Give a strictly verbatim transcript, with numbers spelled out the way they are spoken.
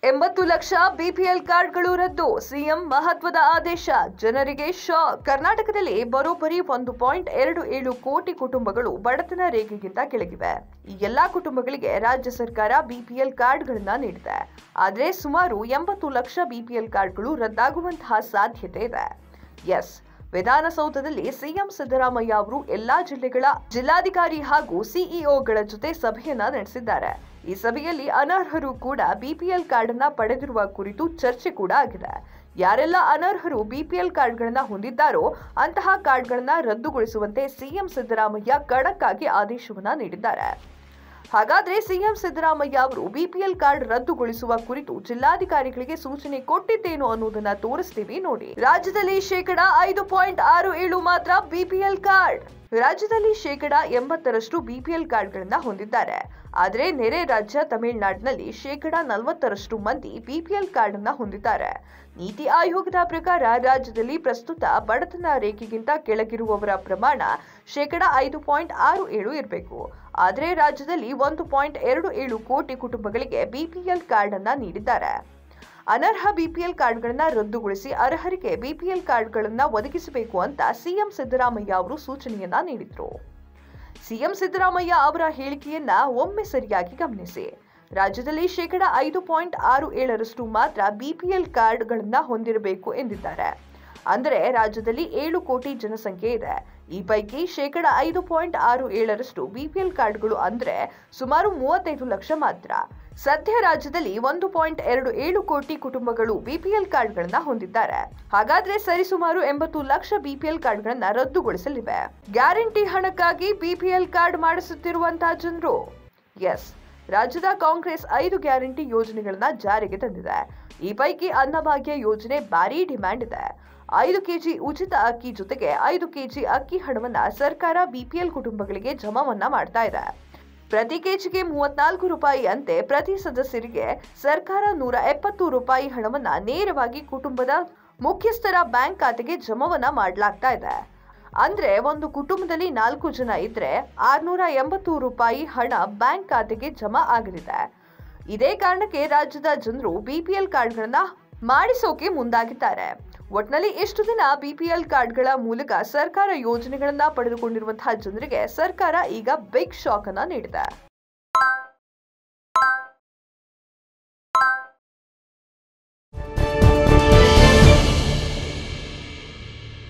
ಎಂಬತ್ತು ಲಕ್ಷ ಬಿಪಿಎಲ್ ಕಾರ್ಡ್ಗಳು ರದ್ದು, ಸಿಎಂ ಮಹತ್ವದ ಆದೇಶ, ಜನರಿಗೆ ಶಾಕ್. ಕರ್ನಾಟಕದಲ್ಲಿ ಬರೋಬ್ಬರಿ ಒಂದು ಪಾಯಿಂಟ್ ಎರಡು ಏಳು ಕೋಟಿ ಕುಟುಂಬಗಳು ಬಡತನ ರೇಖೆಗಿಂತ ಕೆಳಗಿವೆ. ಈ ಎಲ್ಲಾ ಕುಟುಂಬಗಳಿಗೆ ರಾಜ್ಯ ಸರ್ಕಾರ ಬಿಪಿಎಲ್ ಕಾರ್ಡ್ಗಳನ್ನ ನೀಡಿದೆ. ಆದರೆ ಸುಮಾರು ಎಂಬತ್ತು ಲಕ್ಷ ಬಿಪಿಎಲ್ ಕಾರ್ಡ್ಗಳು ರದ್ದಾಗುವಂತಹ ಸಾಧ್ಯತೆ ಇದೆ. ಎಸ್, ವಿಧಾನಸೌಧದಲ್ಲಿ ಸಿಎಂ ಸಿದ್ದರಾಮಯ್ಯ ಅವರು ಎಲ್ಲಾ ಜಿಲ್ಲೆಗಳ ಜಿಲ್ಲಾಧಿಕಾರಿ ಹಾಗೂ ಸಿಇಒಗಳ ಜೊತೆ ಸಭೆಯನ್ನ ನಡೆಸಿದ್ದಾರೆ. ಈ ಸಭೆಯಲ್ಲಿ ಅನರ್ಹರು ಕೂಡ ಬಿಪಿಎಲ್ ಕಾರ್ಡ್ ಅನ್ನ ಪಡೆದಿರುವ ಕುರಿತು ಚರ್ಚೆ ಕೂಡ ಆಗಿದೆ. ಯಾರೆಲ್ಲ ಅನರ್ಹರು ಬಿಪಿಎಲ್ ಕಾರ್ಡ್ಗಳನ್ನ ಹೊಂದಿದ್ದಾರೋ ಅಂತಹ ಕಾರ್ಡ್ಗಳನ್ನ ರದ್ದುಗೊಳಿಸುವಂತೆ ಸಿಎಂ ಸಿದ್ದರಾಮಯ್ಯ ಖಡಕ್ ಆಗಿ ಆದೇಶವನ್ನ ನೀಡಿದ್ದಾರೆ. ಹಾಗಾದ್ರೆ ಸಿಎಂ ಸಿದ್ದರಾಮಯ್ಯ ಅವರು ಬಿಪಿಎಲ್ ಕಾರ್ಡ್ ರದ್ದುಗೊಳಿಸುವ ಕುರಿತು ಜಿಲ್ಲಾಧಿಕಾರಿಗಳಿಗೆ ಸೂಚನೆ ಕೊಟ್ಟಿದ್ದೇನು ಅನ್ನೋದನ್ನ ತೋರಿಸ್ತೀವಿ ನೋಡಿ. ರಾಜ್ಯದಲ್ಲಿ ಶೇಕಡಾ ಐದು ಪಾಯಿಂಟ್ ಆರು ಏಳು ಮಾತ್ರ ಬಿಪಿಎಲ್ ಕಾರ್ಡ್. ರಾಜ್ಯದಲ್ಲಿ ಶೇಕಡಾ ಎಂಬತ್ತರಷ್ಟು ಬಿಪಿಎಲ್ ಕಾರ್ಡ್ಗಳನ್ನ ಹೊಂದಿದ್ದಾರೆ. ಆದರೆ ನೆರೆ ರಾಜ್ಯ ತಮಿಳುನಾಡಿನಲ್ಲಿ ಶೇಕಡಾ ನಲವತ್ತರಷ್ಟು ಮಂದಿ ಬಿಪಿಎಲ್ ಕಾರ್ಡ್ ಅನ್ನ ಹೊಂದಿದ್ದಾರೆ. ನೀತಿ ಆಯೋಗದ ಪ್ರಕಾರ ರಾಜ್ಯದಲ್ಲಿ ಪ್ರಸ್ತುತ ಬಡತನ ರೇಖೆಗಿಂತ ಕೆಳಗಿರುವವರ ಪ್ರಮಾಣ ಶೇಕಡಾ ಐದು ಪಾಯಿಂಟ್ ಆರು ಏಳು ಇರಬೇಕು. ಆದರೆ ರಾಜ್ಯದಲ್ಲಿ ಒಂದು ಪಾಯಿಂಟ್ ಎರಡು ಏಳು ಕೋಟಿ ಕುಟುಂಬಗಳಿಗೆ ಬಿಪಿಎಲ್ ಕಾರ್ಡ್ ಅನ್ನ ನೀಡಿದ್ದಾರೆ. ಅನರ್ಹ ಬಿಪಿಎಲ್ ಕಾರ್ಡ್ಗಳನ್ನ ರದ್ದುಗೊಳಿಸಿ ಅರ್ಹರಿಗೆ ಬಿಪಿಎಲ್ ಕಾರ್ಡ್ಗಳನ್ನ ಒದಗಿಸಬೇಕು ಅಂತ ಸಿಎಂ ಸಿದ್ದರಾಮಯ್ಯ ಅವರು ಸೂಚನೆಯನ್ನ ನೀಡಿದ್ರು. ಸಿಎಂ ಸಿದ್ದರಾಮಯ್ಯ ಅವರ ಹೇಳಿಕೆಯನ್ನ ಒಮ್ಮೆ ಸರಿಯಾಗಿ ಗಮನಿಸಿ. ರಾಜ್ಯದಲ್ಲಿ ಶೇಕಡಾ ಐದು ಪಾಯಿಂಟ್ ಆರು ಏಳರಷ್ಟು ಮಾತ್ರ ಬಿಪಿಎಲ್ ಕಾರ್ಡ್ಗಳನ್ನ ಹೊಂದಿರಬೇಕು ಎಂದಿದ್ದಾರೆ. ಅಂದರೆ ರಾಜ್ಯದಲ್ಲಿ ಏಳು ಕೋಟಿ ಜನಸಂಖ್ಯೆ ಇದೆ. ಈ ಪೈಕಿ ಶೇಕಡಾ ಐದು ಪಾಯಿಂಟ್ ಆರು ಏಳರಷ್ಟು ಬಿಪಿಎಲ್ ಕಾರ್ಡ್ಗಳು ಅಂದ್ರೆ ಸುಮಾರು ಮೂವತ್ತೈದು ಲಕ್ಷ ಮಾತ್ರ. ಸದ್ಯ ರಾಜ್ಯದಲ್ಲಿ ಒಂದು ಪಾಯಿಂಟ್ ಎರಡು ಏಳು ಕೋಟಿ ಕುಟುಂಬಗಳು ಬಿಪಿಎಲ್ ಕಾರ್ಡ್ಗಳನ್ನ ಹೊಂದಿದ್ದಾರೆ. ಹಾಗಾದ್ರೆ ಸರಿಸುಮಾರು ಎಂಬತ್ತು ಲಕ್ಷ ಬಿಪಿಎಲ್ ಕಾರ್ಡ್ಗಳನ್ನ ರದ್ದುಗೊಳಿಸಲಿವೆ. ಗ್ಯಾರಂಟಿ ಹಣಕ್ಕಾಗಿ ಬಿಪಿಎಲ್ ಕಾರ್ಡ್ ಮಾಡಿಸುತ್ತಿರುವಂತಹ ಜನರು. ಎಸ್, ರಾಜ್ಯದ ಕಾಂಗ್ರೆಸ್ ಐದು ಗ್ಯಾರಂಟಿ ಯೋಜನೆಗಳನ್ನ ಜಾರಿಗೆ ತಂದಿದೆ. ಈ ಪೈಕಿ ಅನ್ನಭಾಗ್ಯ ಯೋಜನೆ ಭಾರೀ ಡಿಮ್ಯಾಂಡ್ ಇದೆ. ಐದು ಕೆಜಿ ಉಚಿತ ಅಕ್ಕಿ ಜೊತೆಗೆ ಐದು ಕೆಜಿ ಅಕ್ಕಿ ಹಣವನ್ನ ಸರ್ಕಾರ ಬಿಪಿಎಲ್ ಕುಟುಂಬಗಳಿಗೆ ಜಮಾವನ್ನ ಮಾಡ್ತಾ ಇದೆ. ಪ್ರತಿ ಕೆಜಿಗೆ ಮೂವತ್ನಾಲ್ಕು ರೂಪಾಯಿ ಅಂತೆ ಪ್ರತಿ ಸದಸ್ಯರಿಗೆ ಸರ್ಕಾರ ನೂರ ಎಪ್ಪತ್ತು ರೂಪಾಯಿ ಹಣವನ್ನ ನೇರವಾಗಿ ಕುಟುಂಬದ ಮುಖ್ಯಸ್ಥರ ಬ್ಯಾಂಕ್ ಖಾತೆಗೆ ಜಮಾವನ್ನ ಮಾಡಲಾಗ್ತಾ ಇದೆ. ಅಂದ್ರೆ ಒಂದು ಕುಟುಂಬದಲ್ಲಿ ನಾಲ್ಕು ಜನ ಇದ್ರೆ ಆರ್ನೂರ ಎಂಬತ್ತು ರೂಪಾಯಿ ಹಣ ಬ್ಯಾಂಕ್ ಖಾತೆಗೆ ಜಮಾ ಆಗಲಿದೆ. ಇದೇ ಕಾರಣಕ್ಕೆ ರಾಜ್ಯದ ಜನರು ಬಿಪಿಎಲ್ ಕಾರ್ಡ್ಗಳನ್ನ ಮಾಡಿಸೋಕೆ ಮುಂದಾಗಿದ್ದಾರೆ. ಒಟ್ನಲ್ಲಿ ಇಷ್ಟು ದಿನ ಬಿಪಿಎಲ್ ಕಾರ್ಡ್ಗಳ ಮೂಲಕ ಸರ್ಕಾರ ಯೋಜನೆಗಳನ್ನ ಪಡೆದುಕೊಂಡಿರುವಂತಹ ಜನರಿಗೆ ಸರ್ಕಾರ ಈಗ ಬಿಗ್ ಶಾಕ್ ಅನ್ನ ನೀಡಿದೆ.